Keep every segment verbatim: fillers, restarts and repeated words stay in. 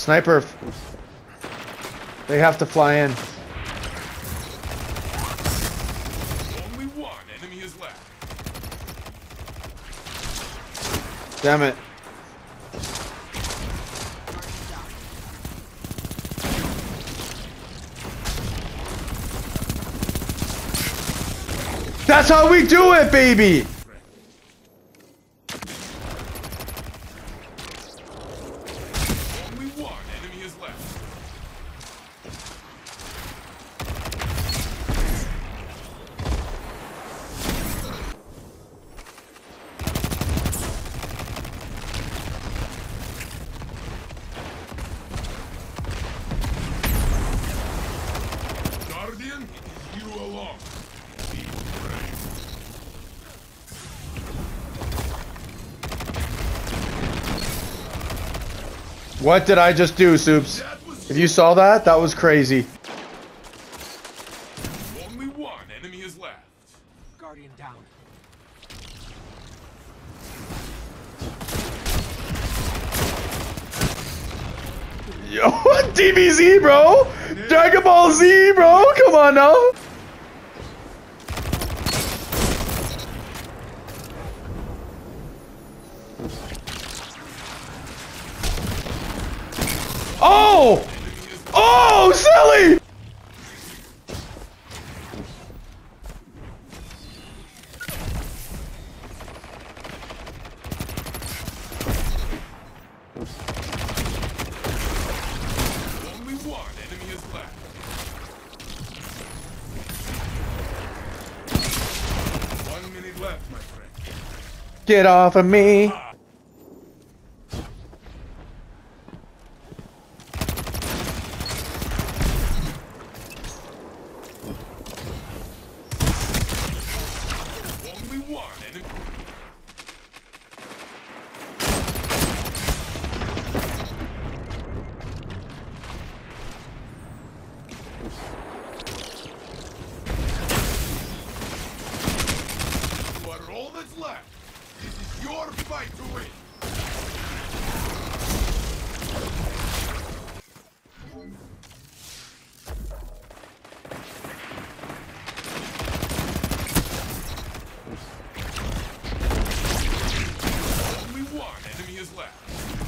Sniper. They have to fly in. Only one enemy is left. Damn it. That's how we do it, baby! Only one enemy is left. Guardian, it is you alone. Be brave. What did I just do, Soups? If you saw that, that was crazy. Only one enemy is left. Guardian down. Yo, D B Z, bro! Dragon Ball Z, bro! Come on now! Oh! Oh, silly! Only one enemy is left. One minute left, my friend. Get off of me! Only one enemy. You are all that's left. This is your fight to win. Only one enemy is left.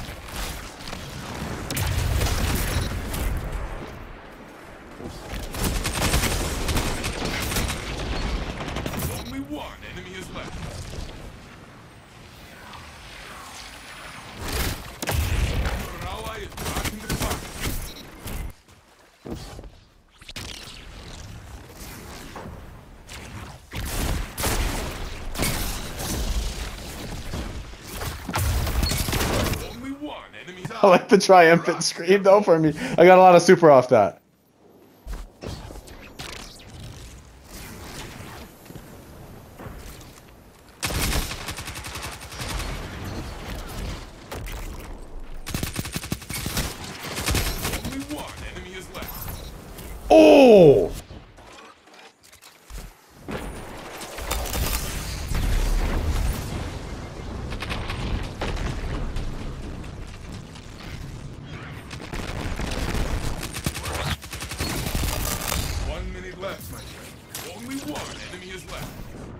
Only one enemy is left. Your ally is back in the fight. Only one enemy is I like the triumphant scream though for me. I got a lot of super off that. Only one enemy is left. Oh! One minute left, my friend. Only one enemy is left.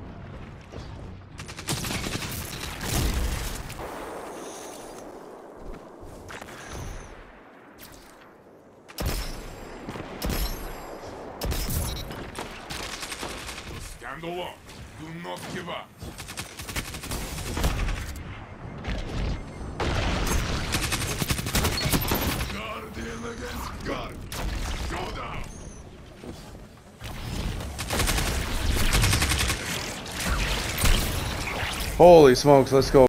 Stand alone. Do not give up. Guardian against Guardian. Go down. Holy smokes, let's go.